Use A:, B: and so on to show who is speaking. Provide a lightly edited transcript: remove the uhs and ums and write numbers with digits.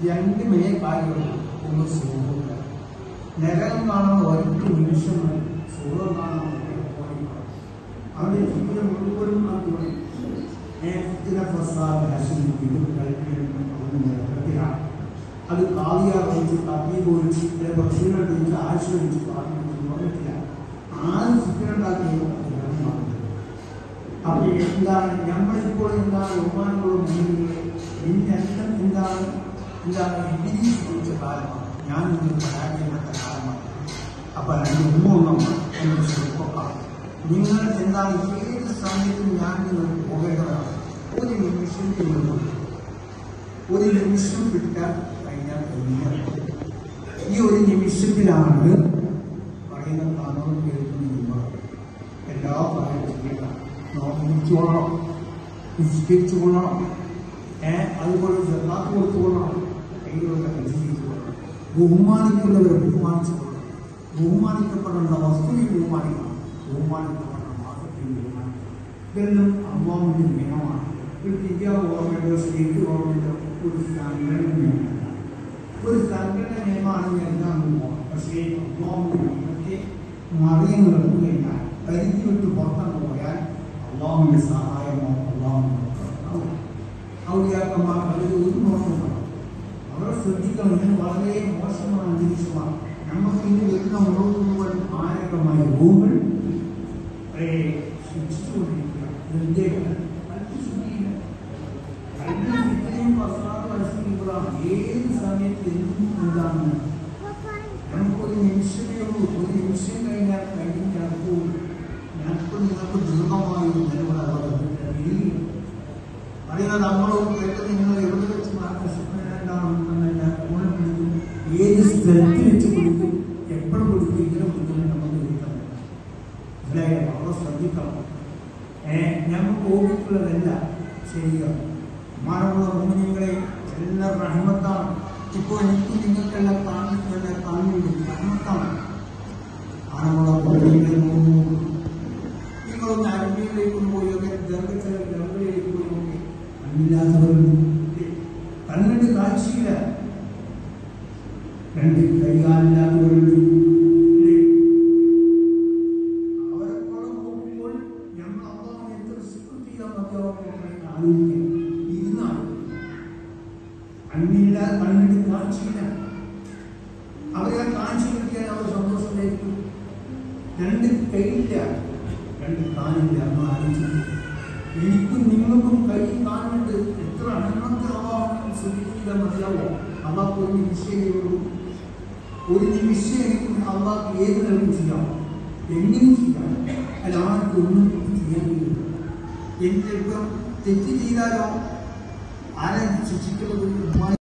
A: രണ്ട് മെയിൻ കാര്യങ്ങൾ. ഒന്ന് സുഖം, നരകം കാണാൻ ഒരൊറ്റ നിമിഷം സുഖം കാണാൻ അവരുടെ ജീവിതം മുഴുവനും ആ കൂടി അത് കാവിയാറിച്ച് കത്തി പോയിച്ച് ഭക്ഷണം കഴിച്ച് ആശ്രയിച്ച് പറഞ്ഞിട്ടില്ല. ആരും ചിത്രമുണ്ടാക്കിയോ അപ്പോൾ എന്താണ് നമ്മളിപ്പോൾ എന്താണ് ബഹുമാനങ്ങളും ഇതിനെല്ലാം എന്താണ് ഇംഗ്ലീഷ് കുറിച്ച കാലമാണ്. ഞാൻ നിങ്ങൾ പരാജയപ്പെട്ട കാലമാണ്. അപ്പൊ രണ്ട് ചെറുപ്പക്കാർ നിങ്ങൾ എന്താണ് ഏത് സമയത്തും ഞാൻ നിങ്ങൾ പോകേണ്ടതാണ്. ഒരു നിമിഷം കിട്ടാൻ കഴിഞ്ഞാൽ ഈ ഒരു നിമിഷത്തിലാണ് പറയുന്ന കാണുന്നത് കേൾക്കുന്ന എല്ലാ കാര്യത്തിലും നോക്കിച്ചോളണം, നിശ്ചയിച്ചുകൊള്ളണം, അതുപോലെ ജന്നാത്ത് കൊടുത്തുകൊള്ളണം, കൈകളുടെ പരിശീലിച്ചുകൊള്ളണം, ബഹുമാനിക്കുന്നവരെ ബഹുമാനിച്ചുകൊള്ളണം, ബഹുമാനിക്കപ്പെടേണ്ട വസ്തുവിനെ ബഹുമാനിക്കണം, ബഹുമാനിക്കപ്പെടേണ്ട മാസത്തിൽ ബഹുമാനിക്കണം. ഇതെല്ലാം അള്ളാഹുവിന്റെ നിയമമാണ്. ഒരു ഇന്ത്യ ഗവൺമെന്റോ സ്റ്റേറ്റ് ഗവൺമെന്റോ ഒരു സംഘടന നിയമമാണെന്ന് എന്താണെന്ന് പോകാം. പക്ഷേ അള്ളാഹുവിന്റെ നിയമത്തെ മറിയം കിടന്നു കഴിഞ്ഞാൽ പരിധി വിട്ട് പുറത്തു പോയാൽ അള്ളാഹുവിന്റെ സഹായമോ ഔലിയാക്കന്മാർ അതിൽ ഒരു നോക്കുന്നുണ്ടാവും. അവരെ ശ്രദ്ധിക്കണം. ഇത് വളരെ മോശമായ അന്തരീക്ഷമാണ്. നമുക്ക് ഇനി വരുന്ന മുഴുവൻ മാരകമായ രോഗങ്ങൾ ശിക്ഷിച്ചുകൊണ്ടിരിക്കുക. ഏത് സമയത്ത് എന്തും എന്താണ് നമുക്കൊരു നിമിഷമേ ഉള്ളൂ. ഒരു നിമിഷം കഴിഞ്ഞാൽ കഴിഞ്ഞപ്പോൾ ഞങ്ങൾക്ക് നിങ്ങൾക്ക് ദൃഢമായി അറിയുന്നത് നമ്മളോ കേട്ടത് നിങ്ങൾ എവിടെ വെച്ച് മാർഗശിപ്പനെന്താണെന്നല്ല ഓണം പിടിക്കും, ഏത് സ്ഥലത്ത് വെച്ച് പിടിക്കും, എപ്പോഴും പിടിക്കും, ഇങ്ങനെ പിടിക്കണം നമുക്ക് വിളിക്കാൻ മനസ്സിലായ വളരെ ശ്രദ്ധിക്കണം. ഞങ്ങൾക്ക് ഓർമ്മിക്കുള്ളതല്ല ചെയ്യുക. മാനമുള്ള മോഹിനികളെ എല്ലാം റഹ്മത്താണ്. ഇപ്പോൾ എനിക്ക് നിങ്ങൾക്കെല്ലാം കാണുന്നുണ്ട് റഹ്മത്താണ്. മാനമുള്ള മോഹിനികളെ നിങ്ങളൊന്ന് അരബിയിലേക്ക് പോയൊക്കെ ഗർഭയിലേക്ക് പോയി നോക്കി കണ്ണില്ലാത്തവരുണ്ട്, കണ്ണിന്റെ കാഴ്ചയില്ല, രണ്ട് കൈകാലില്ലാത്തവരുണ്ട്. അവരെപ്പോഴും നോക്കുമ്പോൾ നമ്മൾ അള്ളാഹുവിനെ എത്ര ശുക്ർ ചെയ്യാൻ മതിയാവുന്ന ആലോചിക്കുക. ഇരുന്നാണ് കണ്ണിന്റെ കാഴ്ചയില്ല. അവരെ കാഴ്ച കിട്ടിയാൽ അവർ സന്തോഷത്തിലായിരിക്കും. രണ്ട് കൈയില്ല, രണ്ട് കാലില്ല. എനിക്കും നിങ്ങൾക്കും കൈ കാണുന്നുണ്ട്. എത്ര അന്നത്തെ അള്ളാഹു ശ്രദ്ധിക്കില്ല മതിയാവോ? അള്ളാഹ് ഒരു നിമിഷമുള്ളൂ. ഒരു നിമിഷം എനിക്ക് അള്ളാഹ് ഏത് നിലവും ചെയ്യാം, എങ്ങനെ ചെയ്യാം. അല്ലാതെ ഒന്നും ചെയ്യാൻ കഴിയില്ല. എന്റെ തെറ്റ് ചെയ്താലോ ആരെ ശിക്ഷിക്കുന്നത്?